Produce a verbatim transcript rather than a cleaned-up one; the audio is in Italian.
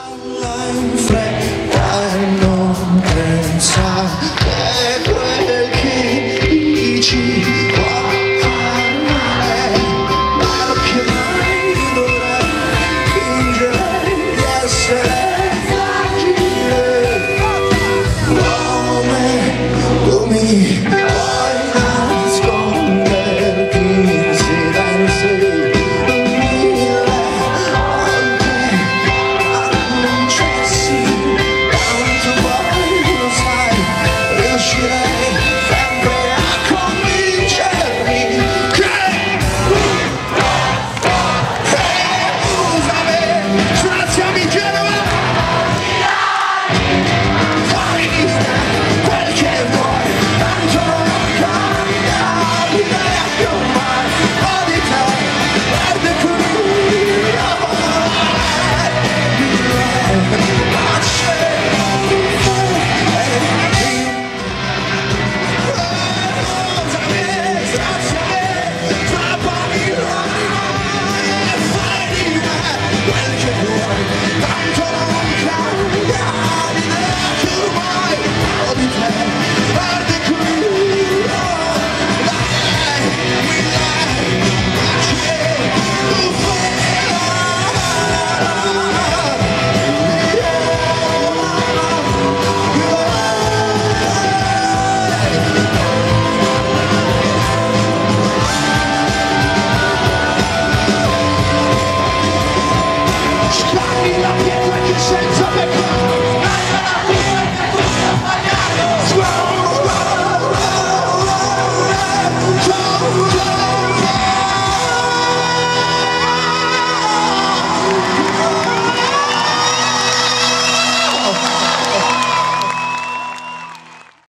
in fretta e non pensare quel che dici può far male, ma non che mai dovrei fingere di essere fragile come tu mi puoi nasconderti in silenzio. La pietra che senza me